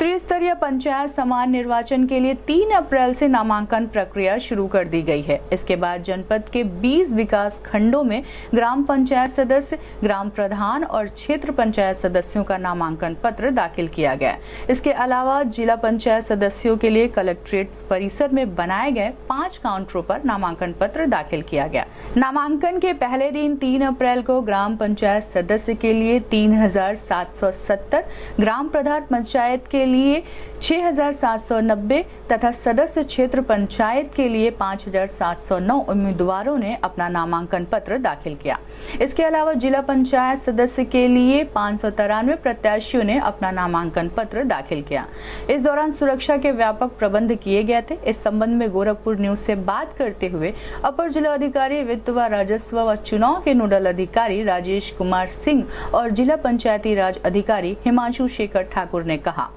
त्रिस्तरीय पंचायत समान निर्वाचन के लिए 3 अप्रैल से नामांकन प्रक्रिया शुरू कर दी गई है। इसके बाद जनपद के 20 विकास खंडों में ग्राम पंचायत सदस्य, ग्राम प्रधान और क्षेत्र पंचायत सदस्यों का नामांकन पत्र दाखिल किया गया। इसके अलावा जिला पंचायत सदस्यों के लिए कलेक्ट्रेट परिसर में बनाए गए 5 काउंटरों पर नामांकन पत्र दाखिल किया गया। नामांकन के पहले दिन 3 अप्रैल को ग्राम पंचायत सदस्य के लिए 3770, ग्राम प्रधान पंचायत के लिए 6790 तथा सदस्य क्षेत्र पंचायत के लिए 5709 उम्मीदवारों ने अपना नामांकन पत्र दाखिल किया। इसके अलावा जिला पंचायत सदस्य के लिए 593 प्रत्याशियों ने अपना नामांकन पत्र दाखिल किया। इस दौरान सुरक्षा के व्यापक प्रबंध किए गए थे। इस संबंध में गोरखपुर न्यूज से बात करते हुए अपर जिला अधिकारी वित्त व राजस्व व चुनाव के नोडल अधिकारी राजेश कुमार सिंह और जिला पंचायती राज अधिकारी हिमांशु शेखर ठाकुर ने कहा,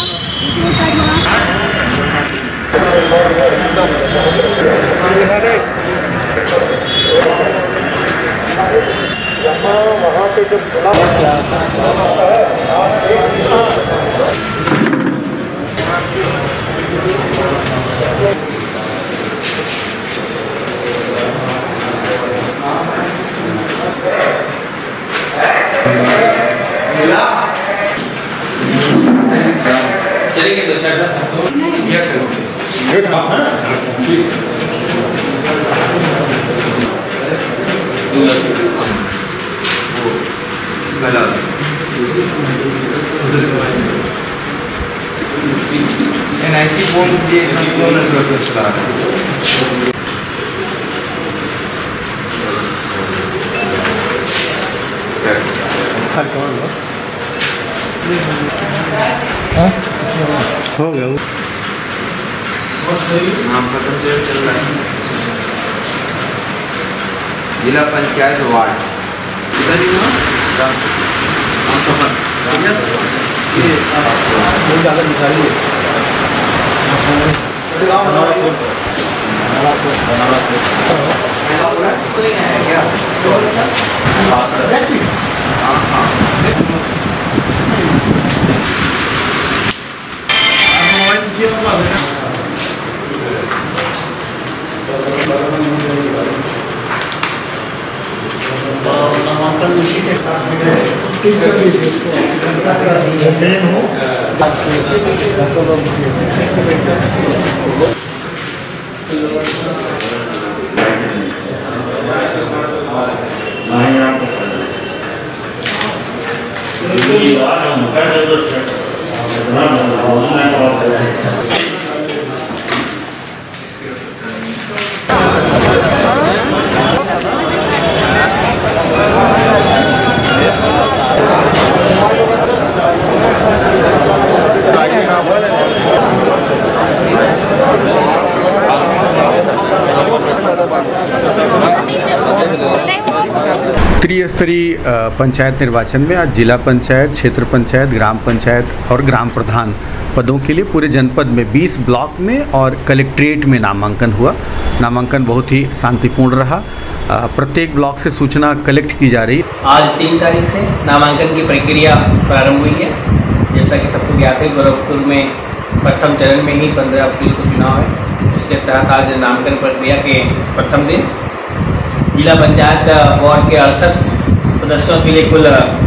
NIC form ये रेफरेंस करा रहे हैं। हो गया नामांकन चल रहा है। जिला पंचायत वार्ड त्रिस्तरीय पंचायत निर्वाचन में आज जिला पंचायत, क्षेत्र पंचायत, ग्राम पंचायत और ग्राम प्रधान पदों के लिए पूरे जनपद में 20 ब्लॉक में और कलेक्ट्रेट में नामांकन हुआ। नामांकन बहुत ही शांतिपूर्ण रहा। प्रत्येक ब्लॉक से सूचना कलेक्ट की जा रही है। आज 3 तारीख से नामांकन की प्रक्रिया प्रारंभ हुई है। जैसा कि सबको ज्ञात है, गोरखपुर में प्रथम चरण में ही 15 अप्रैल को चुनाव है। उसके तहत आज नामांकन प्रक्रिया के प्रथम दिन जिला पंचायत वार्ड के 68 सदस्यों के लिए कुल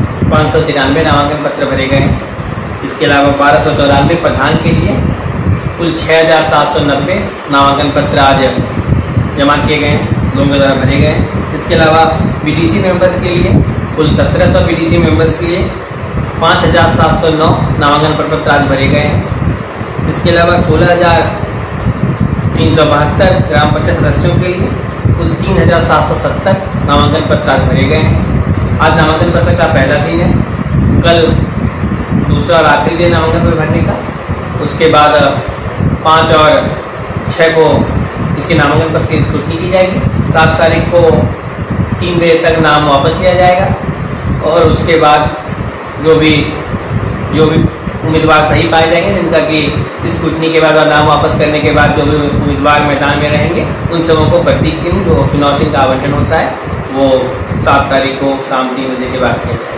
593 नामांकन पत्र भरे गए हैं। इसके अलावा 1294 प्रधान के लिए कुल 6790 नामांकन पत्र आज जमा किए गए हैं, लोगों के द्वारा भरे गए हैं। इसके अलावा बीडीसी मेंबर्स के लिए कुल 1700 बीडीसी मेंबर्स के लिए 5709 नामांकन पत्र आज भरे गए हैं। इसके अलावा 16372 ग्राम पंचायत सदस्यों के लिए कुल 3770 नामांकन पत्र आज भरे गए हैं। आज नामांकन पत्र का पहला दिन है। कल दूसरा और आखिरी दिन नामांकन पत्र भरने का। उसके बाद 5 और 6 को इसके नामांकन पत्र की स्क्रूटनी की जाएगी। 7 तारीख को 3 बजे तक नाम वापस लिया जाएगा और उसके बाद जो भी उम्मीदवार सही पाए जाएंगे, जिनका कि स्क्रूटनी के बाद और नाम वापस करने के बाद जो भी उम्मीदवार मैदान में रहेंगे, उन सबों को प्रतीक चिन्ह, जो चुनाव चिन्ह का आवंटन होता है, वो 7 तारीख को शाम 3 बजे के बाद किया जाएगा।